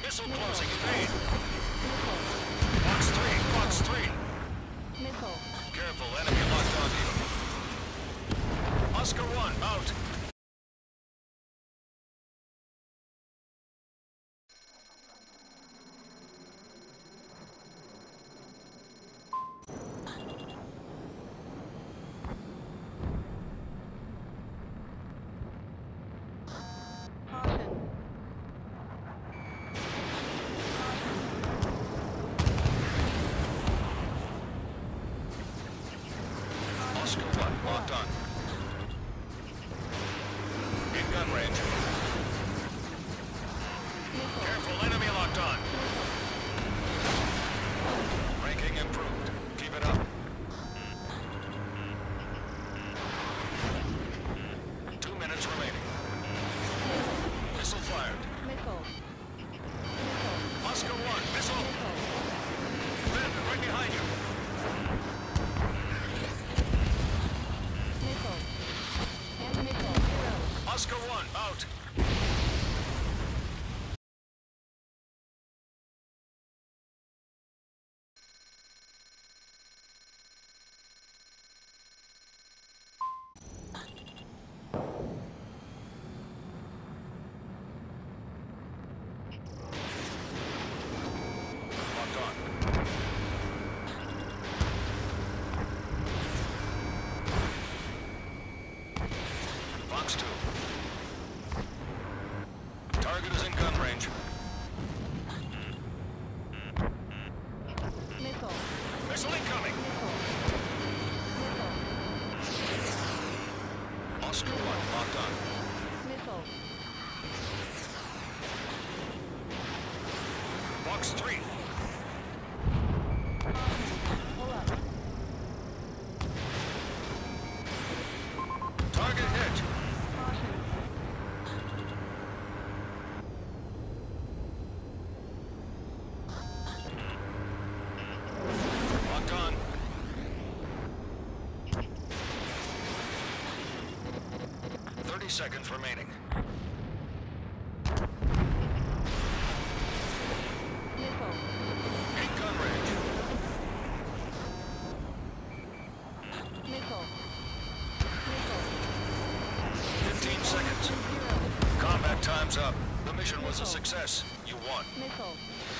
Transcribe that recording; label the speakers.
Speaker 1: Missile
Speaker 2: Missile.
Speaker 1: closing. Evade.
Speaker 2: Missile.
Speaker 1: Fox 3. Fox 3.
Speaker 2: Missile.
Speaker 1: Careful. Enemy locked on you. Oscar 1. Out.
Speaker 2: Caution.
Speaker 1: Oscar 1. Locked on. In gun range.
Speaker 2: Missile.
Speaker 1: Careful. Enemy locked on. Ranking improved. Keep it up. 2 minutes remaining. Missile fired.
Speaker 2: Missile. Missile.
Speaker 1: Oscar 1. Missile. Men, right behind you.
Speaker 2: Missile. And missile. 0.
Speaker 1: Oscar 1. Out. Locked on. Fox 2. Target is in gun range.
Speaker 2: Missile.
Speaker 1: Missile incoming.
Speaker 2: Missile. Missile.
Speaker 1: Oscar 1. Locked on.
Speaker 2: Missile.
Speaker 1: Fox 3.
Speaker 2: Pull up.
Speaker 1: Target hit.
Speaker 2: Caution.
Speaker 1: Locked on. Seconds remaining.
Speaker 2: Missile.
Speaker 1: In gun range.
Speaker 2: Missile. Missile.
Speaker 1: 15 seconds.
Speaker 2: 0.
Speaker 1: Combat time's up. The mission was a success. You won.
Speaker 2: Missile.